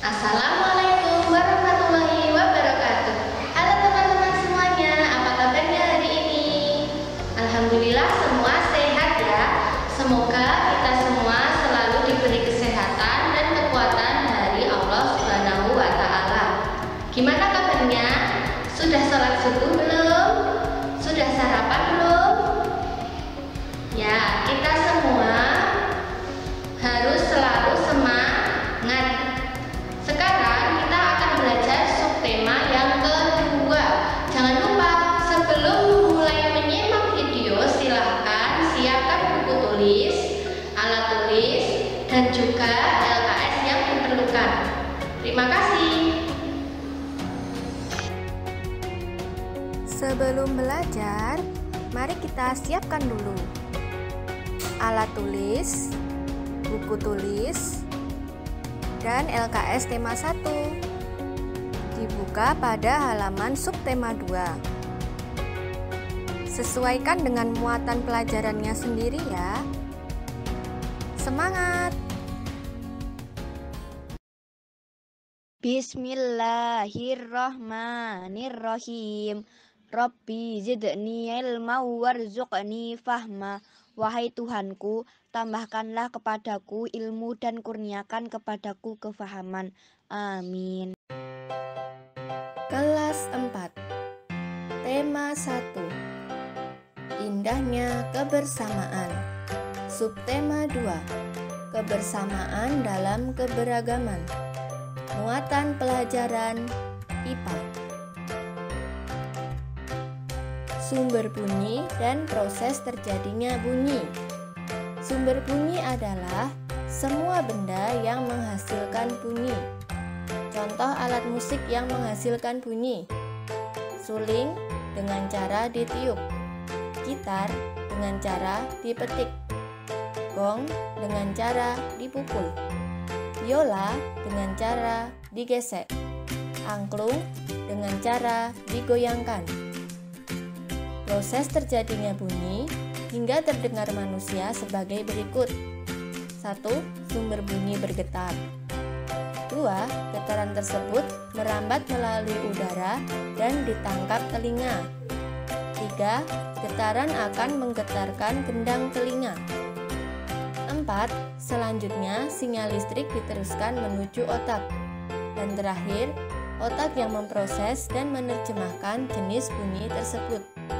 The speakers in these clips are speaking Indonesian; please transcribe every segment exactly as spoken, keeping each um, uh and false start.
Assalamualaikum warahmatullahi wabarakatuh. Halo teman-teman semuanya, apa kabarnya hari ini? Alhamdulillah semua sehat ya. Semoga kita semua selalu diberi kesehatan dan kekuatan dari Allah Subhanahu wa Ta'ala. Gimana kabarnya? Sudah sholat subuh belum? Sudah sarapan belum? Ya, kita semua harus selalu semangat. Sekarang kita akan belajar subtema yang kedua. Jangan lupa sebelum mulai menyimak video, silahkan siapkan buku tulis, alat tulis, dan juga L K S yang diperlukan. Terima kasih. Sebelum belajar, mari kita siapkan dulu alat tulis, buku tulis, dan L K S tema satu. Dibuka pada halaman subtema dua. Sesuaikan dengan muatan pelajarannya sendiri ya. Semangat! Bismillahirrahmanirrahim. Rabbi zidni ilma warzuqni fahma. Wahai Tuhanku, tambahkanlah kepadaku ilmu dan kurniakan kepadaku kefahaman. Amin. Kelas empat. Tema satu. Indahnya kebersamaan. Subtema dua. Kebersamaan dalam keberagaman. Muatan pelajaran I P A. Sumber bunyi dan proses terjadinya bunyi. Sumber bunyi adalah semua benda yang menghasilkan bunyi. Contoh alat musik yang menghasilkan bunyi: suling dengan cara ditiup, gitar dengan cara dipetik, gong dengan cara dipukul, biola dengan cara digesek, angklung dengan cara digoyangkan. Proses terjadinya bunyi hingga terdengar manusia sebagai berikut. Satu. Sumber bunyi bergetar. Dua. Getaran tersebut merambat melalui udara dan ditangkap telinga. Tiga. Getaran akan menggetarkan gendang telinga. Empat. Selanjutnya sinyal listrik diteruskan menuju otak. Dan terakhir, otak yang memproses dan menerjemahkan jenis bunyi tersebut.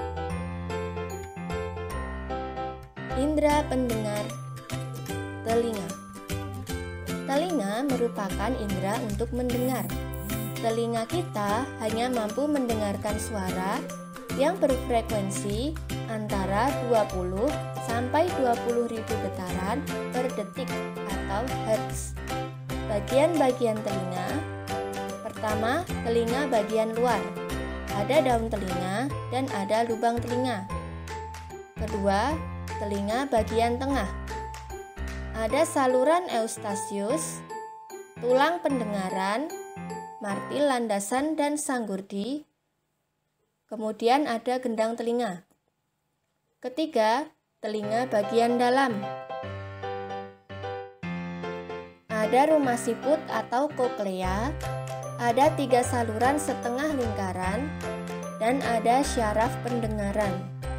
Indra pendengar telinga. Telinga merupakan indera untuk mendengar. Telinga kita hanya mampu mendengarkan suara yang berfrekuensi antara dua puluh sampai dua puluh ribu getaran per detik atau hertz. Bagian-bagian telinga. Pertama, telinga bagian luar. Ada daun telinga dan ada lubang telinga. Kedua, telinga bagian tengah. Ada saluran eustasius, tulang pendengaran, martil landasan dan sanggurdi. Kemudian ada gendang telinga. Ketiga, telinga bagian dalam. Ada rumah siput atau koklea, ada tiga saluran setengah lingkaran, dan ada syaraf pendengaran.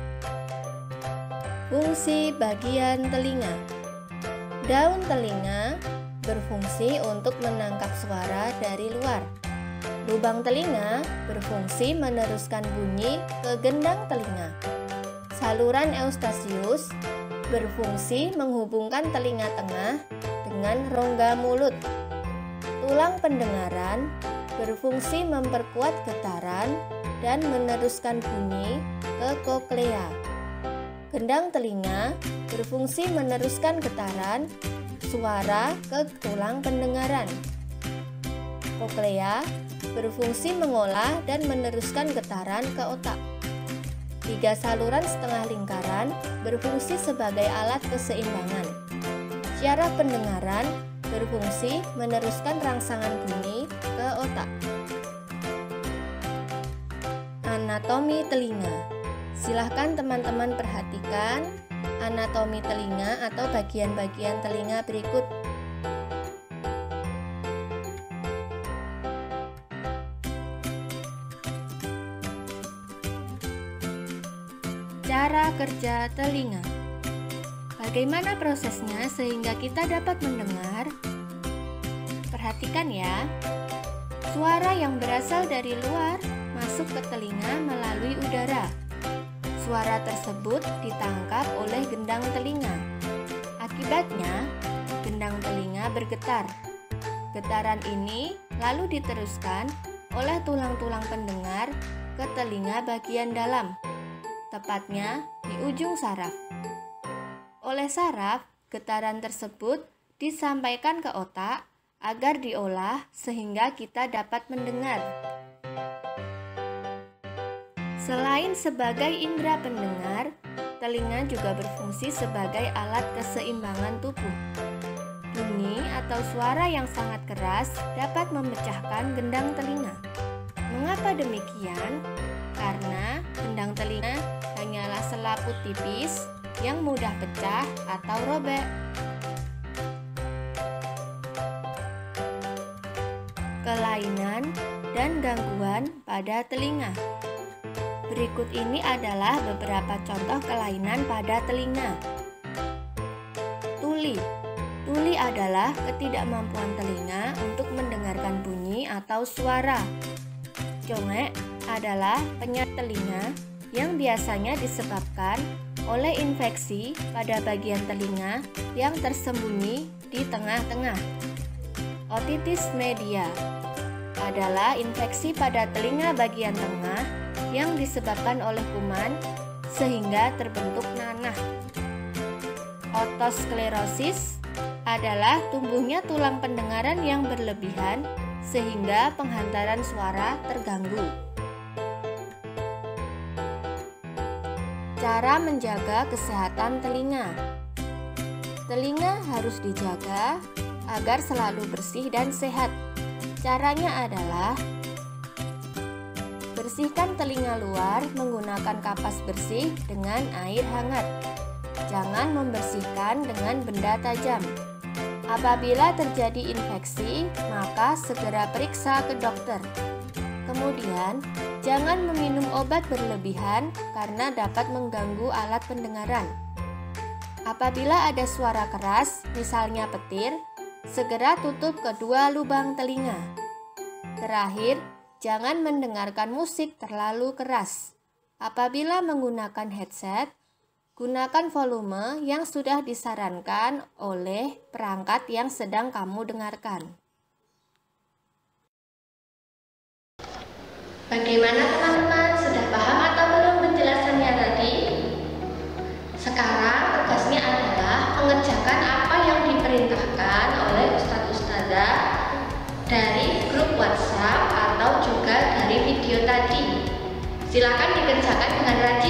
Fungsi bagian telinga. Daun telinga berfungsi untuk menangkap suara dari luar. Lubang telinga berfungsi meneruskan bunyi ke gendang telinga. Saluran eustasius berfungsi menghubungkan telinga tengah dengan rongga mulut. Tulang pendengaran berfungsi memperkuat getaran dan meneruskan bunyi ke koklea. Gendang telinga berfungsi meneruskan getaran suara ke tulang pendengaran. Koklea berfungsi mengolah dan meneruskan getaran ke otak. Tiga saluran setengah lingkaran berfungsi sebagai alat keseimbangan. Syaraf pendengaran berfungsi meneruskan rangsangan bunyi ke otak. Anatomi telinga. Silahkan teman-teman perhatikan anatomi telinga atau bagian-bagian telinga berikut. cara kerja telinga. Bagaimana prosesnya sehingga kita dapat mendengar? Perhatikan ya. Suara yang berasal dari luar masuk ke telinga melalui udara. Suara tersebut ditangkap oleh gendang telinga. Akibatnya, gendang telinga bergetar. Getaran ini lalu diteruskan oleh tulang-tulang pendengar ke telinga bagian dalam, tepatnya di ujung saraf. Oleh saraf, getaran tersebut disampaikan ke otak agar diolah sehingga kita dapat mendengar. Selain sebagai indera pendengar, telinga juga berfungsi sebagai alat keseimbangan tubuh. Bunyi atau suara yang sangat keras dapat memecahkan gendang telinga. Mengapa demikian? Karena gendang telinga hanyalah selaput tipis yang mudah pecah atau robek. Kelainan dan gangguan pada telinga. Berikut ini adalah beberapa contoh kelainan pada telinga. Tuli. Tuli adalah ketidakmampuan telinga untuk mendengarkan bunyi atau suara. Congek adalah penyakit telinga yang biasanya disebabkan oleh infeksi pada bagian telinga yang tersembunyi di tengah-tengah. Otitis media adalah infeksi pada telinga bagian tengah yang disebabkan oleh kuman sehingga terbentuk nanah. Otosklerosis adalah tumbuhnya tulang pendengaran yang berlebihan sehingga penghantaran suara terganggu. Cara menjaga kesehatan telinga. Telinga harus dijaga agar selalu bersih dan sehat. Caranya adalah bersihkan telinga luar menggunakan kapas bersih dengan air hangat. Jangan membersihkan dengan benda tajam. Apabila terjadi infeksi, maka segera periksa ke dokter. Kemudian, jangan meminum obat berlebihan karena dapat mengganggu alat pendengaran. Apabila ada suara keras, misalnya petir, segera tutup kedua lubang telinga. Terakhir, jangan mendengarkan musik terlalu keras. Apabila menggunakan headset, gunakan volume yang sudah disarankan oleh perangkat yang sedang kamu dengarkan. Bagaimana teman-teman? Sudah paham atau belum penjelasannya tadi? Sekarang tugasnya adalah mengerjakan apa yang diperintahkan oleh Ustadz-Ustadzah dari grup WhatsApp atau juga dari video tadi. Silakan dikerjakan dengan rajin